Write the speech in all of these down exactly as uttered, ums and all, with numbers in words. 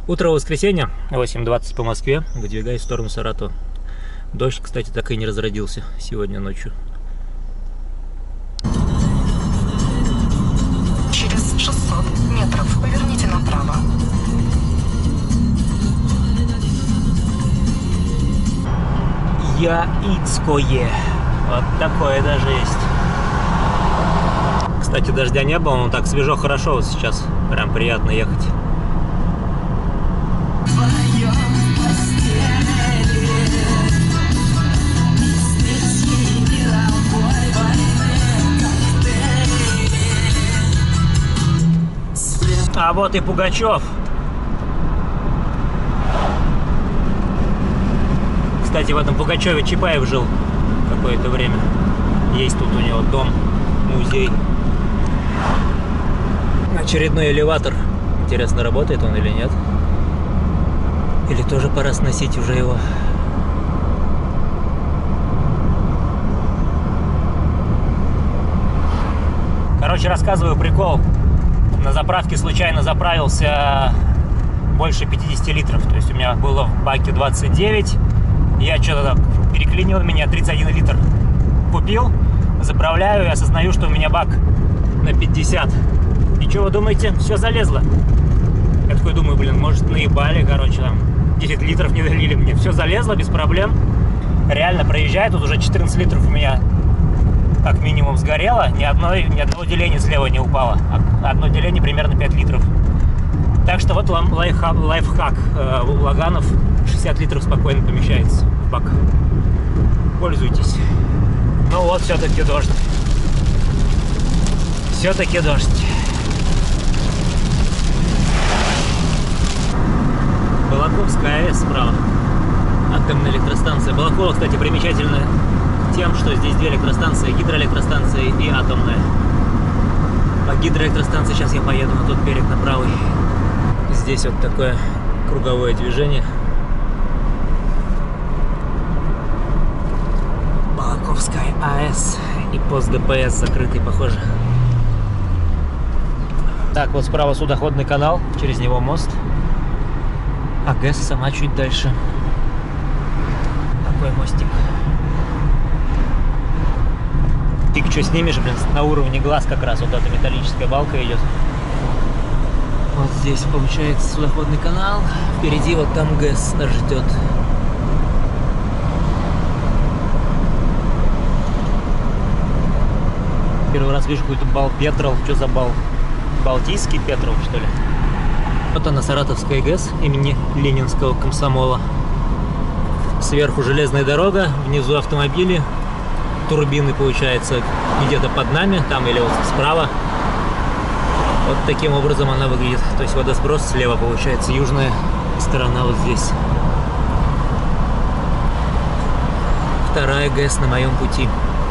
Утро воскресенья, восемь двадцать по Москве, выдвигаюсь в сторону Саратова. Дождь, кстати, так и не разродился сегодня ночью. Через шестьсот метров поверните направо. Яицкое. Вот такое даже есть. Кстати, дождя не было, но так свежо, хорошо вот сейчас. Прям приятно ехать. А вот и Пугачев. Кстати, в этом Пугачеве Чапаев жил какое-то время. Есть тут у него дом, музей. Очередной элеватор. Интересно, работает он или нет? Или тоже пора сносить уже его? Короче, рассказываю прикол. На заправке случайно заправился больше пятидесяти литров. То есть у меня было в баке двадцать девять. Я что-то так переклинил, меня тридцать один литр купил. Заправляю и осознаю, что у меня бак на пятьдесят. И что вы думаете? Все залезло. Я такой думаю, блин, может наебали, короче, там десять литров не долили мне. Все залезло без проблем. Реально проезжает, тут уже четырнадцать литров у меня как минимум сгорело. Ни, одной, ни одного деления слева не упало. Одно деление примерно пять литров. Так что вот вам лайфхак. лайфхак. У Лаганов шестьдесят литров спокойно помещается в бак. Пользуйтесь. Ну вот, все-таки дождь. Все-таки дождь. Балаковская АЭС справа. Атомная электростанция. Балаково, кстати, примечательная тем, что здесь две электростанции. Гидроэлектростанция и атомная. По гидроэлектростанции сейчас я поеду на тот берег, на правый. Здесь вот такое круговое движение. Балаковская АЭС и пост ДПС закрытый, похоже. Так, вот справа судоходный канал, через него мост. А ГЭС сама чуть дальше. Такой мостик. Фиг что снимешь, блин, на уровне глаз как раз вот эта металлическая балка идет. Вот здесь получается судоходный канал. Впереди вот там ГЭС нас ждет. Первый раз вижу какой-то бал Петрол. Что за бал? Балтийский Петрол, что ли? Вот она, Саратовская ГЭС имени Ленинского комсомола. Сверху железная дорога, внизу автомобили. Турбины, получается, где-то под нами, там или вот справа. Вот таким образом она выглядит. То есть водосброс слева, получается, южная сторона вот здесь. Вторая ГЭС на моем пути.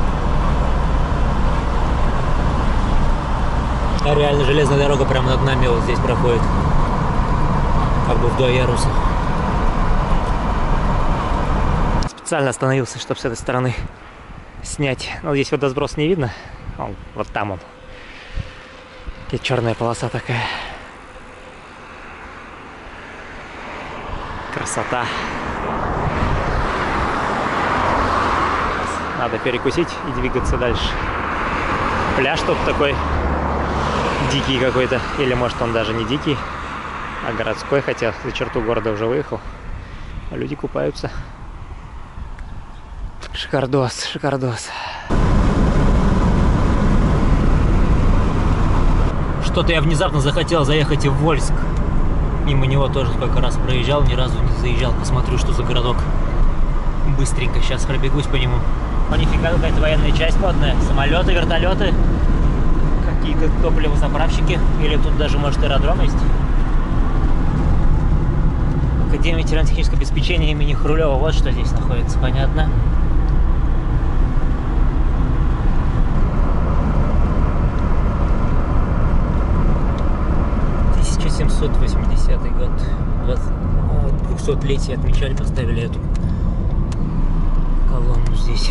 А реально железная дорога прямо над нами вот здесь проходит. Как бы в два яруса. Специально остановился, чтобы с этой стороны снять. Но здесь водосброс не видно. Он, вот там он. И черная полоса такая. Красота. Надо перекусить и двигаться дальше. Пляж тут такой дикий какой-то. Или может он даже не дикий, а городской, хотя за черту города уже выехал. А люди купаются. Шикардос, шикардос. Что-то я внезапно захотел заехать и в Вольск. Мимо него тоже сколько раз проезжал, ни разу не заезжал. Посмотрю, что за городок. Быстренько сейчас пробегусь по нему. О, нифига, какая-то военная часть модная. Самолеты, вертолеты. Какие-то топливозаправщики. Или тут даже, может, аэродром есть. Академия ветеринарно-технического обеспечения имени Хрулева. Вот что здесь находится, понятно. тысяча семьсот восьмидесятый год. двухсотлетие отмечали, поставили эту колонну здесь.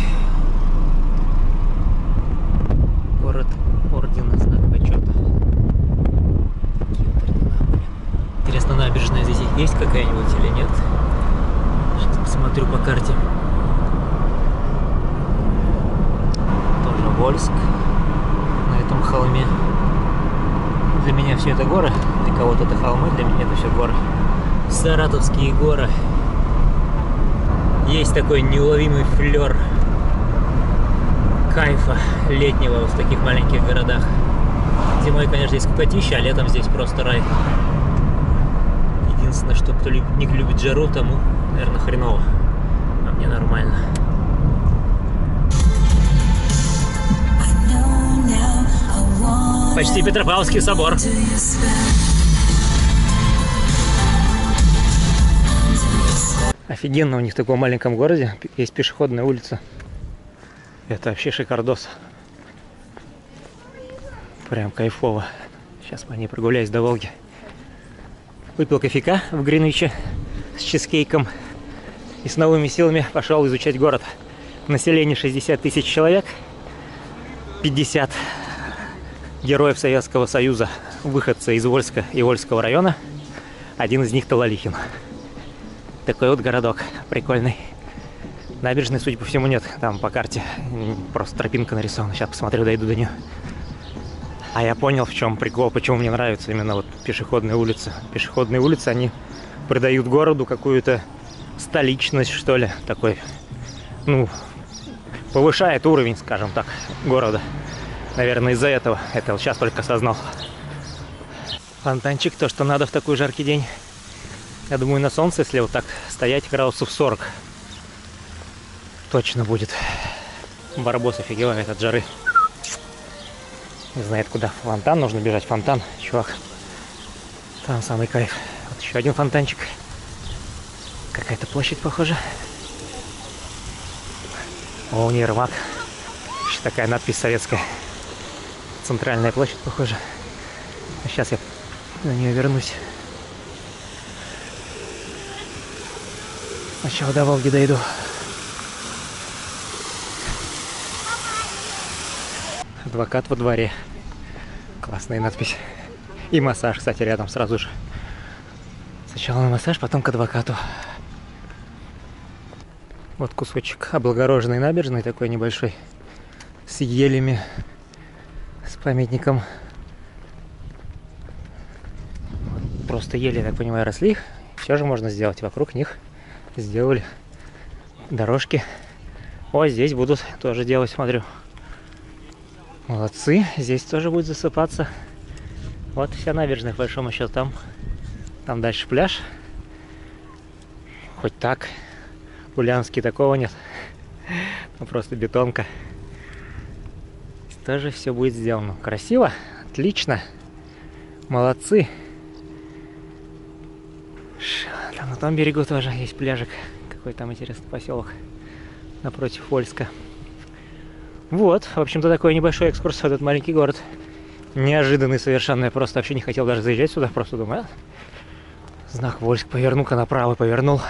Город ордена, знак почета. Такие вот ордена были. Интересно, набережная знаю, здесь есть какая-нибудь или нет. Сейчас посмотрю по карте. Тоже Вольск на этом холме. Для меня все это горы, для кого-то это холмы, для меня это все горы. Саратовские горы. Есть такой неуловимый флер кайфа летнего в таких маленьких городах. Зимой, конечно, здесь скукотища, а летом здесь просто рай. Единственное, что кто не любит жару, тому, наверное, хреново. А мне нормально. Почти Петропавловский собор. Офигенно, у них в таком маленьком городе есть пешеходная улица. Это вообще шикардос. Прям кайфово. Сейчас по ней прогуляюсь до Волги. Выпил кофейка в Гринвиче с чизкейком. И с новыми силами пошел изучать город. Население шестьдесят тысяч человек. пятьдесят героев Советского Союза. Выходцы из Вольска и Вольского района. Один из них Талалихин. Такой вот городок прикольный. Набережной, судя по всему, нет. Там по карте просто тропинка нарисована. Сейчас посмотрю, дойду до нее. А я понял, в чем прикол, почему мне нравятся именно вот пешеходные улицы. Пешеходные улицы, они придают городу какую-то столичность, что ли, такой, ну, повышает уровень, скажем так, города. Наверное, из-за этого. Это вот сейчас только осознал. Фонтанчик, то, что надо в такой жаркий день. Я думаю, на солнце, если вот так стоять, градусов сорок, точно будет. Барбос офигевает от жары. Не знает, куда фонтан. Нужно бежать в фонтан. Чувак, там самый кайф. Вот еще один фонтанчик. Какая-то площадь, похоже. О, универмаг. Еще такая надпись советская. Центральная площадь, похоже. Сейчас я на нее вернусь. Сначала до Волги дойду. Адвокат во дворе. Классная надпись. И массаж, кстати, рядом сразу же. Сначала на массаж, потом к адвокату. Вот кусочек облагороженной набережной, такой небольшой, с елями, с памятником. Просто ели, я так понимаю, росли. Все же можно сделать. Вокруг них сделали дорожки. О, здесь будут тоже делать, смотрю. Молодцы. Здесь тоже будет засыпаться. Вот вся набережная, по большому счету. Там, там дальше пляж. Хоть так. Ульяновский такого нет. Ну, просто бетонка. Здесь тоже все будет сделано. Красиво. Отлично. Молодцы. Там на том берегу тоже есть пляжик. Какой там интересный поселок. Напротив Вольска. Вот, в общем-то, такой небольшой экскурс в этот маленький город. Неожиданный совершенно. Я просто вообще не хотел даже заезжать сюда. Просто думаю, а? Знак Вольск. Поверну-ка направо. Повернул.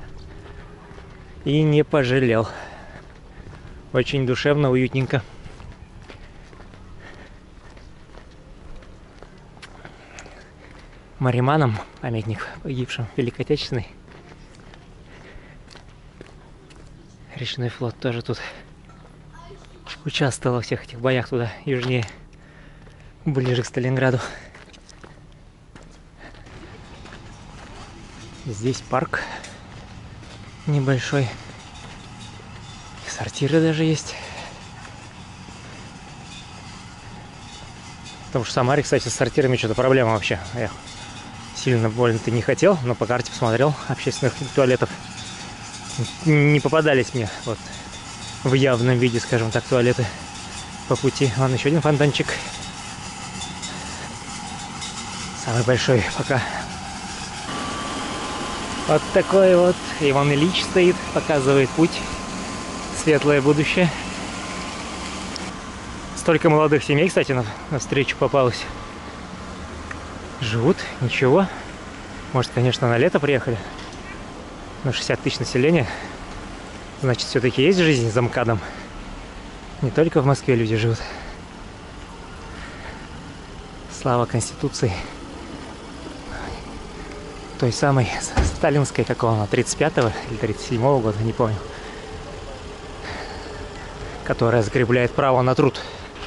И не пожалел. Очень душевно, уютненько. Мариманам памятник погибшим Великой Отечественной. Речной флот тоже тут участвовал во всех этих боях туда, южнее, ближе к Сталинграду. Здесь парк небольшой. И сортиры даже есть. Потому что в Самаре, кстати, с сортирами что-то проблема вообще. Я сильно больно-то не хотел, но по карте посмотрел общественных туалетов. Не попадались мне вот в явном виде, скажем так, туалеты по пути. Вон еще один фонтанчик. Самый большой пока. Вот такой вот. Иван Ильич стоит, показывает путь. Светлое будущее. Столько молодых семей, кстати, на, на встречу попалось. Живут, ничего. Может, конечно, на лето приехали. Но шестьдесят тысяч населения. Значит, все-таки есть жизнь за МКАДом. Не только в Москве люди живут. Слава Конституции. той самой сталинской, какого она, тридцать пятого или тридцать седьмого года, не помню, которая закрепляет право на труд.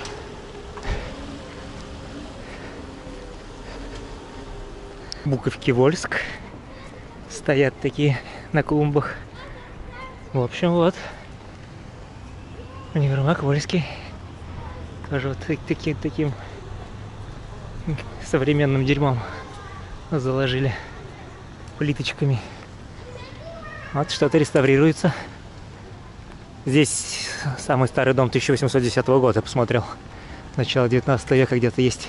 Буковки Вольск стоят такие на клумбах. В общем, вот универмаг Вольский тоже вот таким, таким современным дерьмом заложили плиточками. Вот что-то реставрируется. Здесь самый старый дом тысяча восемьсот десятого года, я посмотрел. Начало девятнадцатого века где-то есть.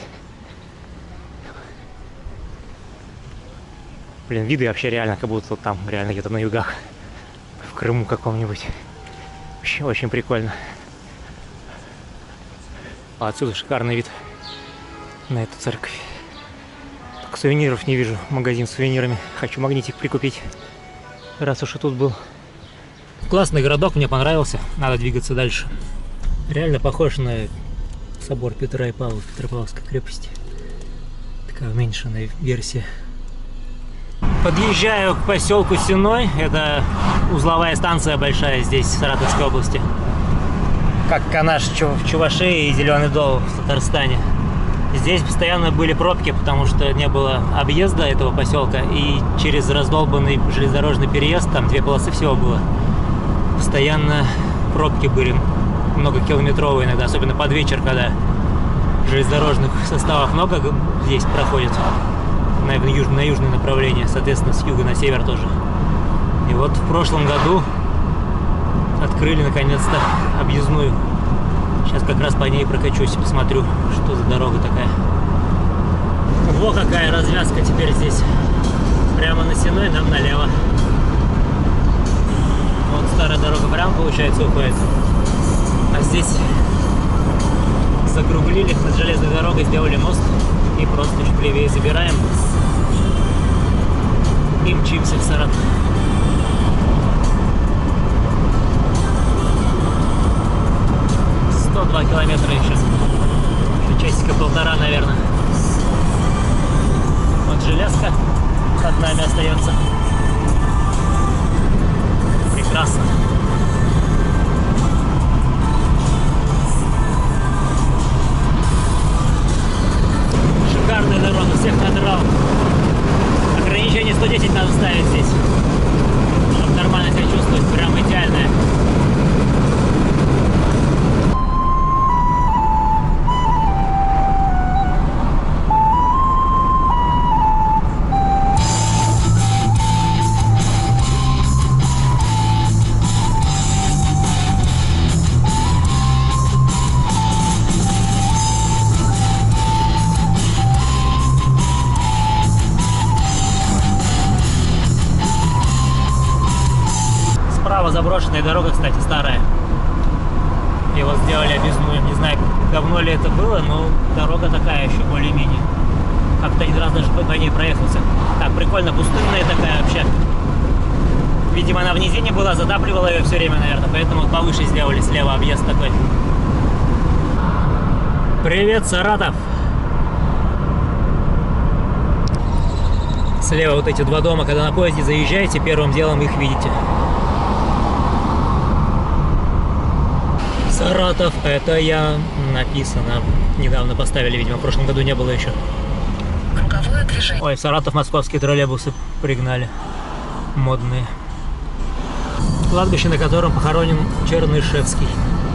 Блин, виды вообще реально, как будто там, реально где-то на югах. В Крыму каком-нибудь. Очень, очень прикольно. А отсюда шикарный вид на эту церковь. Только сувениров не вижу. Магазин с сувенирами. Хочу магнитик прикупить, раз уж и тут был. Классный городок, мне понравился. Надо двигаться дальше. Реально похож на собор Петра и Павла в Петропавловской крепости. Такая уменьшенная версия. Подъезжаю к поселку Сеной. Это узловая станция большая здесь, в Саратовской области. Как Канаш в Чувашии и Зеленый Дол в Татарстане. Здесь постоянно были пробки, потому что не было объезда этого поселка. И через раздолбанный железнодорожный переезд, там две полосы всего было, постоянно пробки были, многокилометровые иногда, особенно под вечер, когда железнодорожных составов много здесь проходит. На, юж, на южное направление, соответственно, с юга на север тоже. И вот в прошлом году открыли наконец-то объездную. Сейчас как раз по ней прокачусь и посмотрю, что за дорога такая. Во какая развязка теперь здесь. Прямо на Сеной, нам налево. Вот старая дорога прям, получается, уходит. А здесь закруглили, над железной дорогой сделали мост. И просто чуть левее забираем и мчимся в Саратов. сто два километра еще. Еще часика-полтора, наверное. Вот железка под нами остается. Прекрасно. Шикарная дорога, всех надрал. Ограничение сто десять надо ставить здесь, чтобы нормально себя чувствовать, прям идеальное. Заброшенная дорога, кстати, старая. Его сделали объездную. Не знаю, давно ли это было, но дорога такая еще более-менее. Как-то один раз даже по ней проехался. Так, прикольно, пустынная такая вообще. Видимо, она в низине была, затапливала ее все время, наверное. Поэтому повыше сделали слева объезд такой. Привет, Саратов! Слева вот эти два дома, когда на поезде заезжаете, первым делом их видите. Саратов, это я, написано. Недавно поставили, видимо, в прошлом году не было еще. Круговое движение. Ой, в Саратов московские троллейбусы пригнали. Модные. Кладбище, на котором похоронен Чернышевский.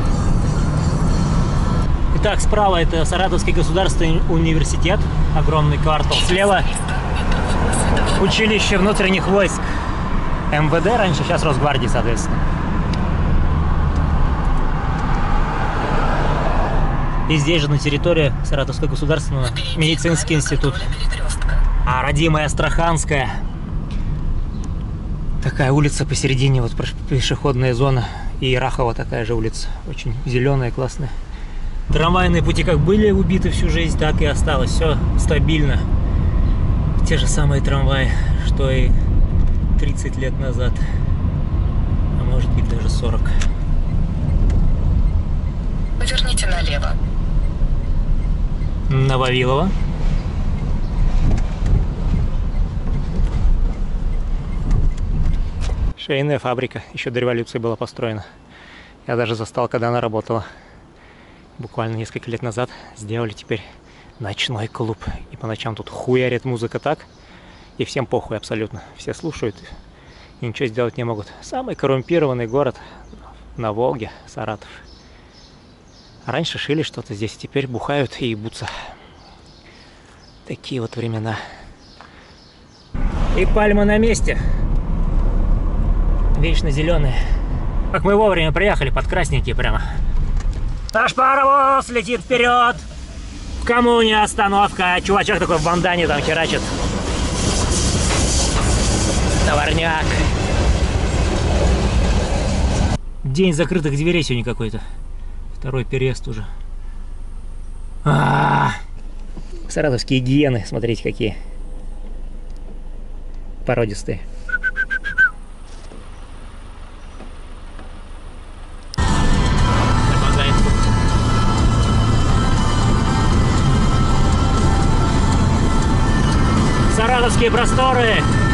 Итак, справа это Саратовский государственный университет. Огромный квартал. Слева училище внутренних войск. эм вэ дэ раньше, сейчас Росгвардии, соответственно. И здесь же на территории Саратовского государственного медицинский институт. А родимая Астраханская. Такая улица посередине, вот пешеходная зона. И Рахова такая же улица. Очень зеленая, классная. Трамвайные пути как были убиты всю жизнь, так и осталось. Все стабильно. Те же самые трамваи, что и тридцать лет назад. А может быть даже сорок. Поверните налево. На Вавилова. Швейная фабрика. Еще до революции была построена. Я даже застал, когда она работала. Буквально несколько лет назад сделали теперь ночной клуб. И по ночам тут хуярит музыка так. И всем похуй абсолютно. Все слушают и ничего сделать не могут. Самый коррумпированный город на Волге, Саратов. Раньше шили что-то здесь, теперь бухают и ебутся. Такие вот времена. И пальма на месте. Вечно зеленые. Как мы вовремя приехали, под красненькие прямо. Наш паровоз летит вперед. Кому не остановка. Чувачок такой в бандане там херачит. Товарняк. День закрытых дверей сегодня какой-то. Второй переезд уже. А-а-а! Саратовские гиены, смотрите какие. Породистые. Саратовские просторы.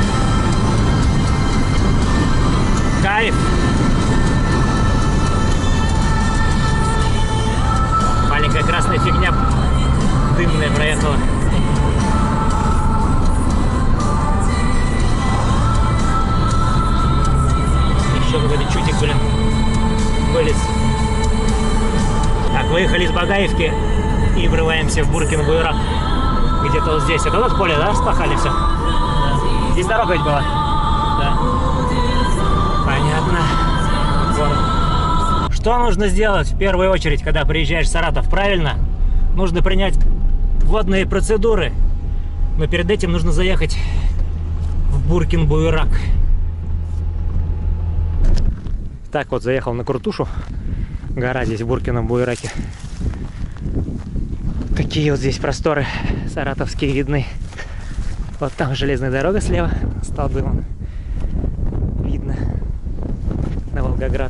Кайф. Маленькая красная фигня дымная проехала. Еще какой-то чутик, блин, вылез. Так, выехали из Багаевки и врываемся в Буркин-Буерак. Где-то вот здесь. Это вот поле, да, распахали все? Да. Здесь дорога ведь была? Да. Понятно. Вот. Что нужно сделать в первую очередь, когда приезжаешь в Саратов? Правильно? Нужно принять водные процедуры. Но перед этим нужно заехать в Буркин-Буерак. Так вот, заехал на Крутушу. Гора здесь в Буркином-Буераке. Такие вот здесь просторы саратовские видны. Вот там железная дорога слева, столбы видно на Волгоград.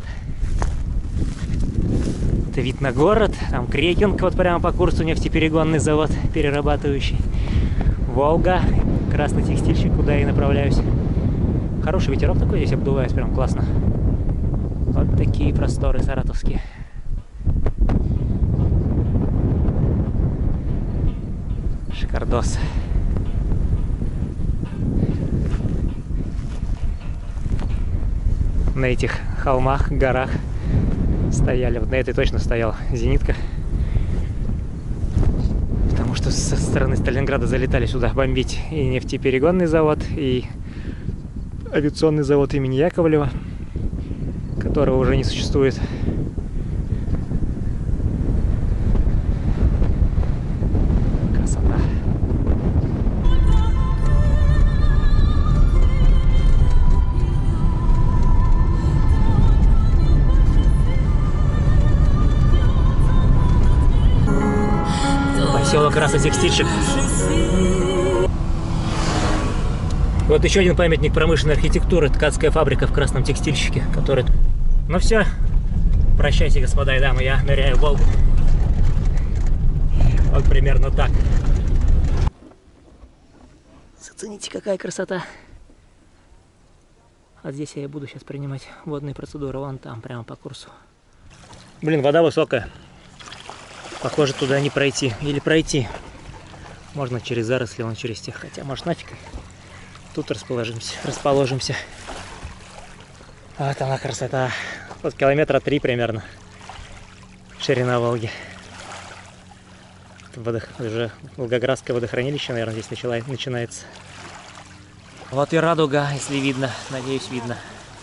Это вид на город, там Крекинг, вот прямо по курсу нефтеперегонный завод перерабатывающий. Волга, красный текстильщик, куда я и направляюсь. Хороший ветерок такой здесь обдувает, прям классно. Вот такие просторы саратовские. Шикардос. На этих холмах, горах стояли, вот на этой точно стояла зенитка. Потому что со стороны Сталинграда залетали сюда бомбить и нефтеперегонный завод, и авиационный завод имени Яковлева, которого уже не существует. Поселок Красный-Текстильщик. Вот еще один памятник промышленной архитектуры. Ткацкая фабрика в Красном Текстильщике, который... Ну все. Прощайте, господа и дамы, я ныряю в Волгу. Вот примерно так. Зацените, какая красота. А здесь я и буду сейчас принимать водные процедуры. Вон там, прямо по курсу. Блин, вода высокая. Похоже, туда не пройти. Или пройти. Можно через заросли, вон через тех. Хотя, может, нафиг. Тут расположимся. расположимся. Вот она красота. Вот километра три примерно. Ширина Волги. Это водох... уже Волгоградское водохранилище, наверное, здесь начала... начинается. Вот и радуга, если видно. Надеюсь, видно.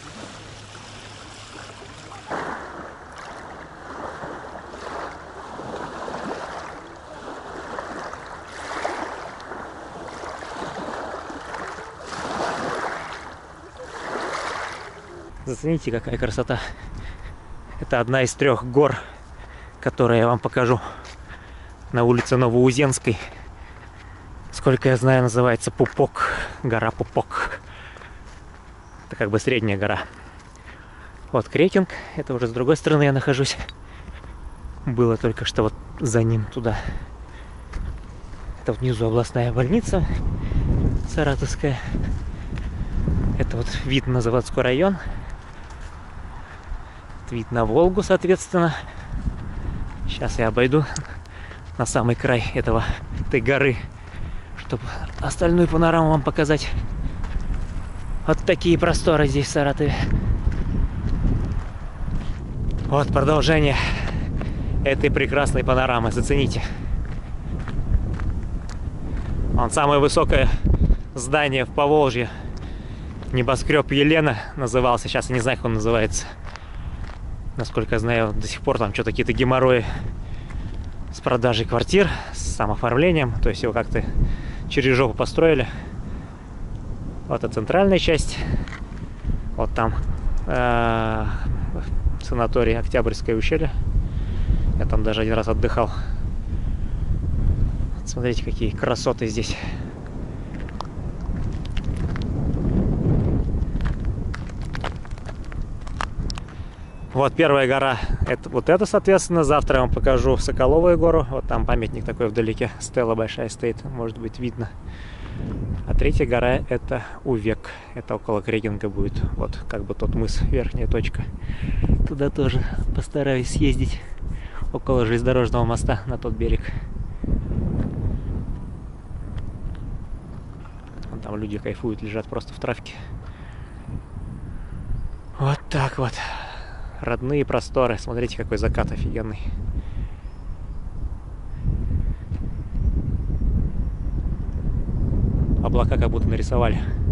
Зацените, какая красота. Это одна из трех гор, которые я вам покажу на улице Новоузенской. Сколько я знаю, называется Пупок. Гора Пупок. Это как бы средняя гора. Вот Крекинг. Это уже с другой стороны я нахожусь. Было только что вот за ним туда. Это вот внизу областная больница саратовская. Это вот вид на заводской район. Вид на Волгу, соответственно. Сейчас я обойду на самый край этого, этой горы, чтобы остальную панораму вам показать. Вот такие просторы здесь в Саратове. Вот продолжение этой прекрасной панорамы. Зацените. Вон самое высокое здание в Поволжье. Небоскреб Елена назывался. Сейчас я не знаю, как он называется. Насколько я знаю, до сих пор там что-то какие-то геморрои с продажей квартир, с самооформлением. То есть его как-то через жопу построили. Вот это центральная часть. Вот там э-э, санаторий Октябрьское ущелье. Я там даже один раз отдыхал. Смотрите, какие красоты здесь. Вот первая гора, это вот это, соответственно. Завтра я вам покажу Соколовую гору. Вот там памятник такой вдалеке, стела большая стоит, может быть видно. А третья гора это Увек, это около Крегинга будет. Вот как бы тот мыс, верхняя точка. Туда тоже постараюсь съездить, около железнодорожного моста на тот берег. Вон там люди кайфуют, лежат просто в травке. Вот так вот. Родные просторы. Смотрите, какой закат офигенный. Облака как будто нарисовали.